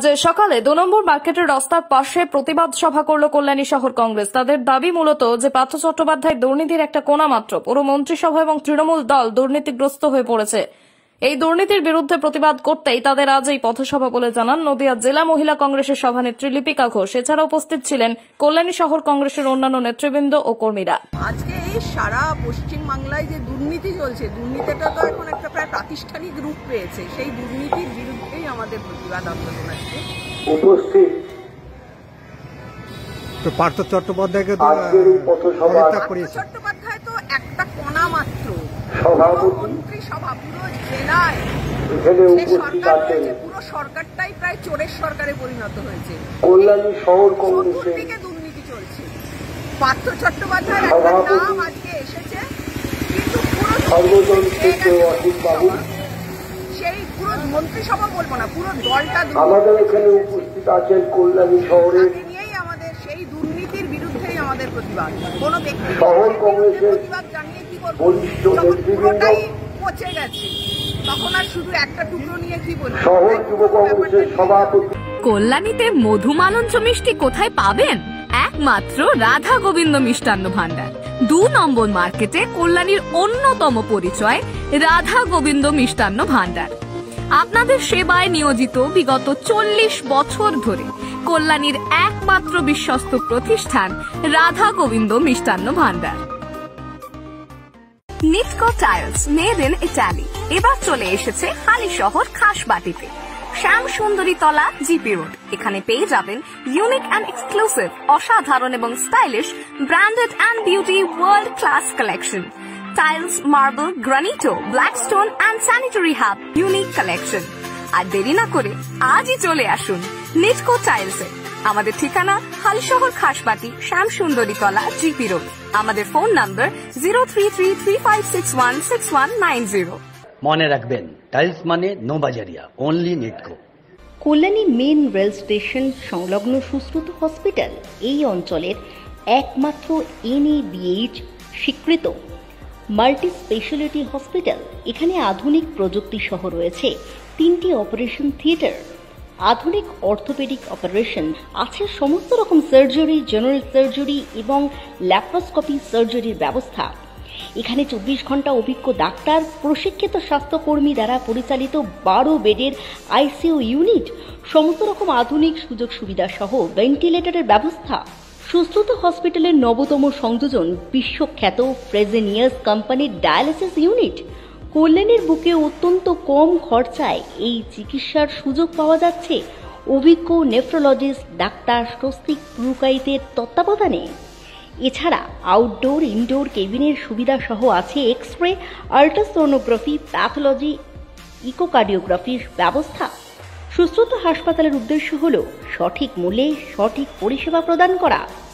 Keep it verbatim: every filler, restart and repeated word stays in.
যে সকালে দু নম্বর মার্কেটের রাস্তার পাশে প্রতিবাদ সভা করল কল্যাণী শহর কংগ্রেস। তাদের দাবি মূলত যে পার্থ চট্টোপাধ্যায় দুর্নীতির একটা কোণা মাত্র, পুরো মন্ত্রিসভা এবং তৃণমূল দল দুর্নীতিগ্রস্ত হয়ে পড়েছে। এই দুর্নীতির বিরুদ্ধে প্রতিবাদ করতেই তাদের আজ এই পথসভা বলে জানান নদিয়া জেলা মহিলা কংগ্রেসের সভানেত্রী লিপিকা ঘোষ। এছাড়া উপস্থিত ছিলেন কল্যাণী শহর কংগ্রেসের অন্যান্য নেতৃবৃন্দ ও কর্মীরা। আজকে এই সারা পশ্চিমবাংলায় যে দুর্নীতি চলছে, দুর্নীতিটা তো এখন একটা প্রায় প্রাতিষ্ঠানিক রূপ পেয়েছে। সেই দুর্নীতির বিরুদ্ধেই আমাদের প্রতিবাদ আন্দোলন আজকে উপস্থিত। তো পার্থ চট্টোপাধ্যায়কে চট্টোপাধ্যায় তো একটা কোণা মাত্র, সভাপতি মন্ত্রিসভা পুরো জেলায় পুরো সরকারটাই প্রায় চোরের সরকারে পরিণত হয়েছে। কল্যাণী শহর কংগ্রেসের দিকে দুর্নীতি চলছে। পার্থ চট্টোপাধ্যায়ের একটা নাম আজকে এসেছে, কিন্তু পুরো সেই পুরো মন্ত্রিসভা বলবো না, পুরো দলটা আমাদের এখানে উপস্থিত আছেন কল্যাণী শহরের নিয়েই আমাদের সেই দুর্নীতির বিরুদ্ধেই আমাদের প্রতিবাদ। কোনো ব্যক্তি শহর কংগ্রেসের প্রতিবাদ জানিয়ে কি বলবো, বরিষ্ঠ নেতৃবৃন্দ পচে গেছে, তখন আর শুধু একটা টুকরো নিয়ে কি বলবো। শহর যুব কংগ্রেসের সভাপতি। কল্যাণীতে মধুমালঞ্চ মিষ্টি কোথায় পাবেন? একমাত্র রাধা গোবিন্দ মিষ্টান্ন ভান্ডার। দু নম্বর মার্কেটে কল্যাণীর অন্যতম পরিচয় রাধা গোবিন্দ মিষ্টান্ন ভান্ডার। আপনাদের সেবায় নিয়োজিত বিগত চল্লিশ বছর ধরে কল্যাণীর একমাত্র বিশ্বস্ত প্রতিষ্ঠান রাধা গোবিন্দ মিষ্টান্ন ভান্ডার। Nitco tiles made in Italy এবার চলে এসেছে হালিশহর খাসবাটিতে, শ্যাম সুন্দরী তলা, জিপি রোড। এখানে পেয়ে যাবেন ইউনিক অ্যান্ড এক্সক্লুসিভ, অসাধারণ এবং stylish branded and beauty world class collection, tiles, marble, granito, black stone and sanitary hub unique collection. আর দেরি না করে আজই চলে আসুন নিটকো টাইলসে। আমাদের ঠিকানা হালিশহর খাসবাটি, শ্যাম সুন্দরী তলা, জিপি রোড। আমাদের phone number zero three three three five six one six one nine zero. মনে রাখবেন, টাইলস মানে নো বাজারিয়া, only Nitco. Kalyani main rail station সংলগ্ন সুশ্রুত হসপিটাল এই অঞ্চলের একমাত্র এন এ বি এইচ স্বীকৃত মাল্টি স্পেশালিটি হসপিটাল। এখানে আধুনিক প্রযুক্তি সহ রয়েছে তিনটি অপারেশন থিয়েটার, আধুনিক অর্থোপেডিক অপারেশন, আছে সমস্ত রকম সার্জারি, জেনারেল সার্জারি এবং ল্যাপ্রোস্কোপি সার্জারির ব্যবস্থা। এখানে চব্বিশ ঘন্টা অভিজ্ঞ ডাক্তার, প্রশিক্ষিত স্বাস্থ্যকর্মী দ্বারা পরিচালিত বারো বেডের আইসিইউ ইউনিট, সমস্ত রকম আধুনিক সুযোগ সুবিধা সহ ভেন্টিলেটরের ব্যবস্থা। সুশ্রুত হসপিটালের নবতম সংযোজন বিশ্বখ্যাত ফ্রেজেনিয়াস কোম্পানির ডায়ালিসিস ইউনিট। কল্যাণীর বুকে অত্যন্ত কম খরচায় এই চিকিৎসার সুযোগ পাওয়া যাচ্ছে অভিজ্ঞ নেফ্রোলজিস্ট ডাক্তার স্বস্তিক পুরকাইতের তত্ত্বাবধানে। এছাড়া আউটডোর ইনডোর কেবিনের সুবিধা সহ আছে এক্স রে, আল্ট্রাসোনোগ্রাফি, প্যাথোলজি, ইকোকার্ডিওগ্রাফির ব্যবস্থা। সুশ্রুত হাসপাতালের উদ্দেশ্য হল সঠিক মূল্যে সঠিক পরিষেবা প্রদান করা।